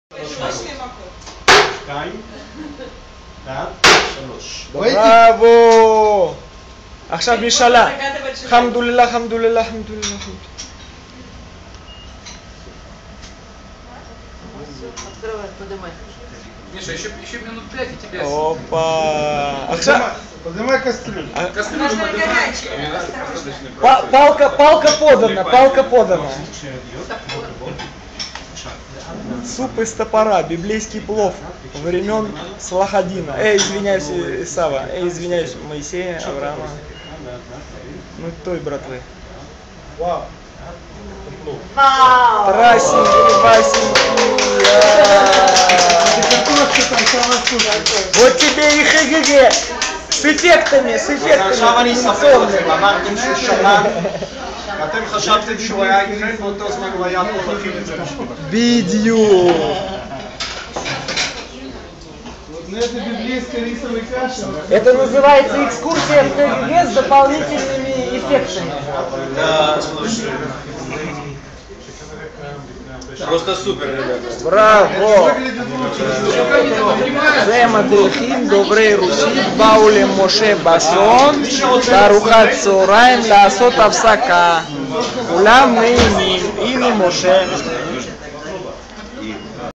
בראבו! עכשיו משאלה. חמדוללה, חמדוללה, חמדוללה. Миша, еще минут 5 и тебя... Опа! עכשיו... Поднимай кастрюлю. Кастрюлю поднимай. Палка подана, палка подана. Суп из топора, библейский плов времен Салахаддина. Извиняюсь, Исава. Извиняюсь, Моисея, Авраама. Ну той, братвы. Вау. Трасенький, Васенький. Вот тебе и ХГГ. С эффектами, אמרתם שהוא שנה, ואתם חשבתם שהוא היה איתכם, באותו זמן הוא היה פה להכין את זה בשבילה. בדיוק. Это библейская рисовая каша. Это называется экскурсия в ХГГ с дополнительными эффектами. Да, слушай. Просто супер, ребята. Браво! זה מדריכים דוברי רוסית באו למשה בסון בארוחת צהריים לעשות הפסקה. כולם נהנים. הנה משה.